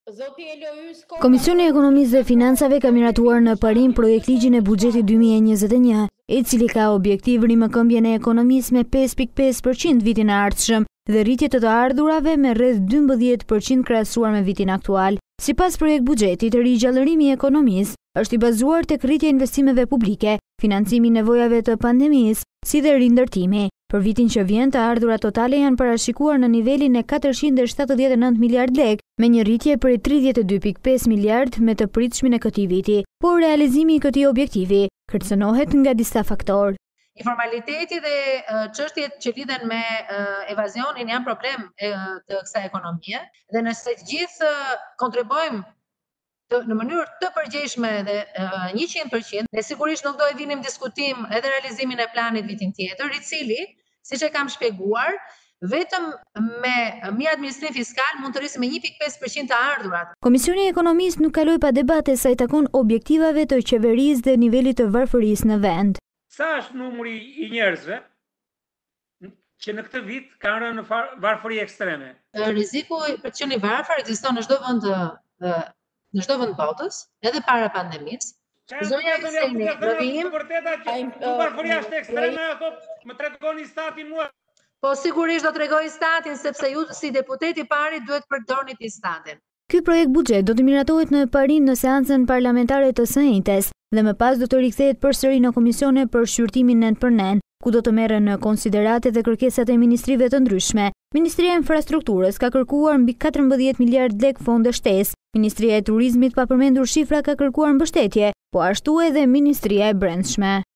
Komisioni i Ekonomisë dhe Financave ka miratuar në parim projektligjin e buxhetit 2021, i cili ka objektiv rimëkëmbjen e ekonomisë me 5.5% vitin e ardhshëm dhe rritje të ardhurave me rreth 12% krahasuar me vitin aktual. Sipas projektbuxhetit, rigjallërimi i ekonomisë është i bazuar tek rritja e investimeve publike, financimi i nevojave të pandemisë, si dhe rindërtimi. Për vitin që vjen, të ardhurat totale janë parashikuar në nivelin e 479 miliard lek, me një rritje prej 32.5 miliard me të pritshmin e këtij viti, por realizimi i këtij objektivi kërcënohet nga disa faktorë. Informaliteti dhe çështjet që lidhen me evazionin janë problem të kësaj ekonomie dhe nëse të gjithë kontribuojmë në mënyrë të përgjegjshme dhe 100%, ne sigurisht nuk do e vinim diskutim edhe realizimin e planit vitin tjetër, i cili, siç e kam shpjeguar, vetëm me mirë administrim fiskal mund të rrisim me 1.5% të ardhurat. Komisioni i Ekonomisë nuk kaloi pa debate sa i takon objektivave të qeverisë dhe nivelit të varfërisë në vend. Sa është numri i njerëzve që në këtë vit kanë rënë në varfëri ekstreme? Rreziku për të qenë i varfër ekziston në çdo vend botës, edhe para pandemisë. Zonja Ekseni, do vim. Varfëria është ekstreme, ato më tregoni statin mua. Po sigurisht do t'rregoj statin sepse ju si deputet i pari duhet përdorni ti statin. Ky projekt buxhet do të miratohet në parim në seancën parlamentare të së njëjtës dhe më pas do të rikthehet përsëri në komisione për shqyrtimin nën për nën, ku do të merren në konsiderate dhe kërkesat e ministrive të ndryshme. Ministria e Infrastrukturës ka kërkuar mbi 14 miliard lek fonde shtesë. Ministria e Turizmit, pa përmendur shifra, ka kërkuar mbështetje, po ashtu edhe Ministria e Brendshme.